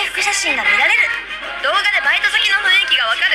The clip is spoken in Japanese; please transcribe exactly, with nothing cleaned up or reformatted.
服写真が見られる。動画でバイト先の雰囲気がわかる